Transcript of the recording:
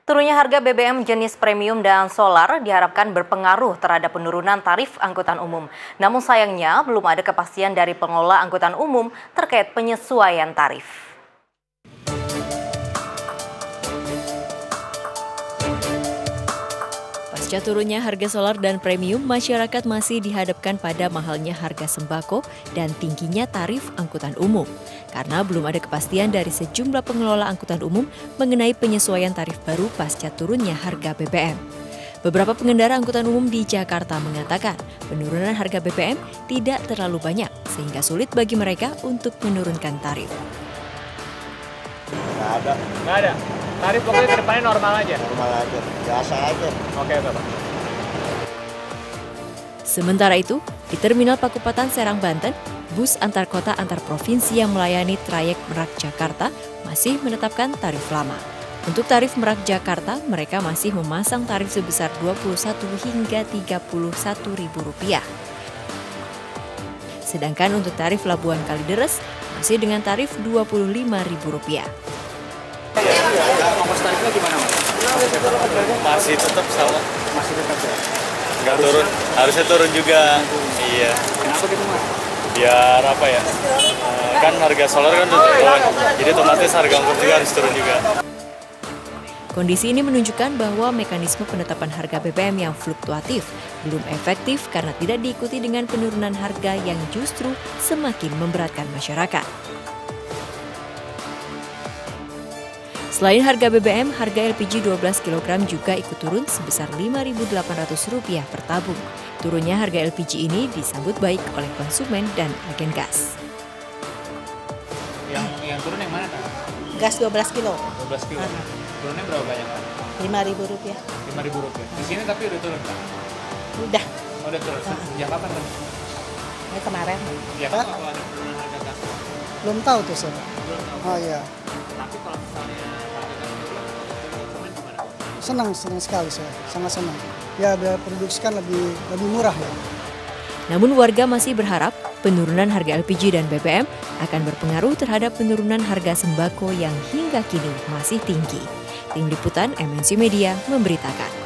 Turunnya harga BBM jenis premium dan solar diharapkan berpengaruh terhadap penurunan tarif angkutan umum. Namun sayangnya belum ada kepastian dari pengelola angkutan umum terkait penyesuaian tarif. Pasca turunnya harga solar dan premium, masyarakat masih dihadapkan pada mahalnya harga sembako dan tingginya tarif angkutan umum. Karena belum ada kepastian dari sejumlah pengelola angkutan umum mengenai penyesuaian tarif baru pasca turunnya harga BBM. Beberapa pengendara angkutan umum di Jakarta mengatakan penurunan harga BBM tidak terlalu banyak sehingga sulit bagi mereka untuk menurunkan tarif. Nggak ada. Tarif pokoknya ke depannya normal aja? Normal aja, biasa aja. Oke, Bapak. Sementara itu, di Terminal Pakupatan Serang, Banten, bus antar kota antar provinsi yang melayani trayek Merak Jakarta masih menetapkan tarif lama. Untuk tarif Merak Jakarta, mereka masih memasang tarif sebesar Rp21 hingga Rp31.000. Sedangkan untuk tarif Labuan Kalideres masih dengan tarif Rp25.000. Ongkos tarifnya gimana, Mas? Masih tetap sama. Masih tetap ya? Nggak turun, harusnya turun juga. Iya. Kenapa gitu, Mas? Biar apa ya? Kan harga solar kan udah turun, jadi otomatis harga angkut juga harus turun juga. Kondisi ini menunjukkan bahwa mekanisme penetapan harga BBM yang fluktuatif belum efektif karena tidak diikuti dengan penurunan harga yang justru semakin memberatkan masyarakat. Selain harga BBM, harga LPG 12 kg juga ikut turun sebesar Rp5.800 per tabung. Turunnya harga LPG ini disambut baik oleh konsumen dan agen gas. Yang turun yang mana, Kak? Gas 12 kilo. 12 kilo. Turunnya berapa banyak, Kak? Rp5.000. Rp5.000. Di sini tapi udah turun, Kak? Udah. Oh, udah turun. Sejak kapan, Kak? Ini kemarin. Ya, Kak, kalau ada penurunan harga gas? Belum tahu tuh saya. Belum tahu. Oh iya. Tapi kalau misalnya harga gas turun, konsumen gimana? Senang sekali saya. Sangat senang. Ya biar produksi kan lebih murah ya. Namun warga masih berharap penurunan harga LPG dan BBM akan berpengaruh terhadap penurunan harga sembako yang hingga kini masih tinggi. Tim Liputan MNC Media memberitakan.